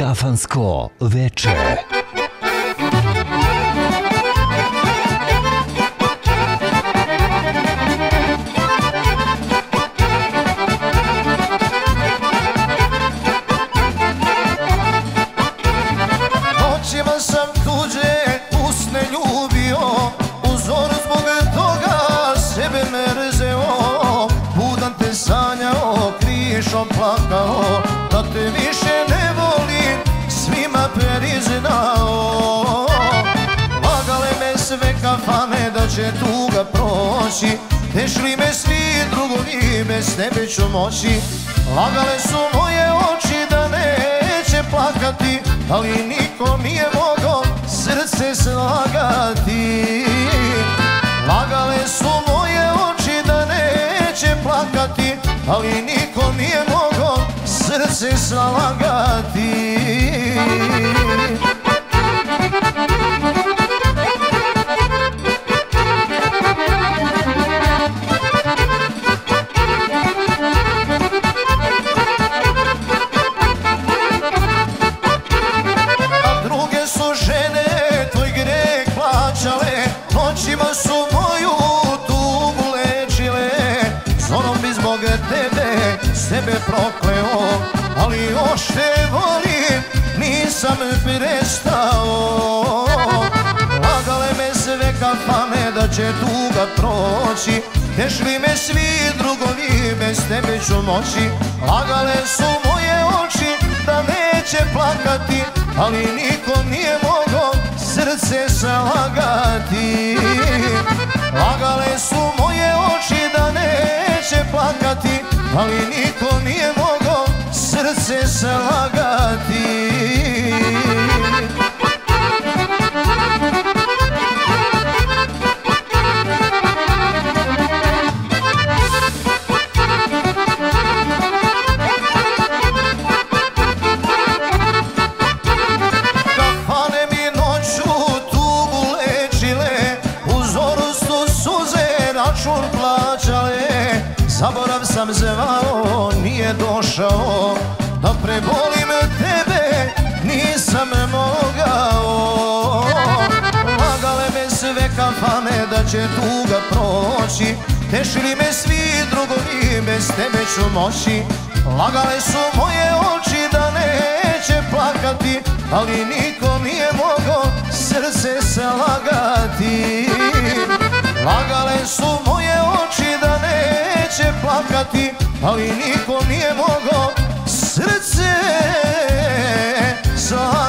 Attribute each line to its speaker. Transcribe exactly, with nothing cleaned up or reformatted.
Speaker 1: Kafansko veče.
Speaker 2: Noćima sam tuđe usne ljubio, u zoru zbog toga sebe mrzeo. Budan te sanjao, krišom plakao, da te više ne volim, svima priznao. Lagale me sve kafane da će tuga proći, tešli me svi drugovi, bez tebe ću moći. Lagale su moje oči da neće plakati, ali niko nije mogao srce slagati. Lagale su moje oči da neće plakati, ali niko nije mogao srce slagati. Noćima su moju tugu lečile, zorom bi zbog tebe sebe prokleo, ali još te volim, nisam prestao. Lagale me sve kafane da će tuga proći, tešli me svi drugovi, bez tebe ću moći. Lagale su moje oči da neće plakati, ali niko nije mogao srce slagati. Lagale su moje oči da neće plakati, ali niko nije mogao srce slagati. Račun plaćale, zaborav sam zvao, nije došao, da prebolim tebe nisam mogao. Lagale me sve kafane da će tuga proći, tešili me svi drugovi, bez tebe ću moći. Lagale su moje oči da neće plakati, ali niko nije mogao srce slagati. Lagale su moje oči da neće plakati, ali niko nije mogao srce slagati.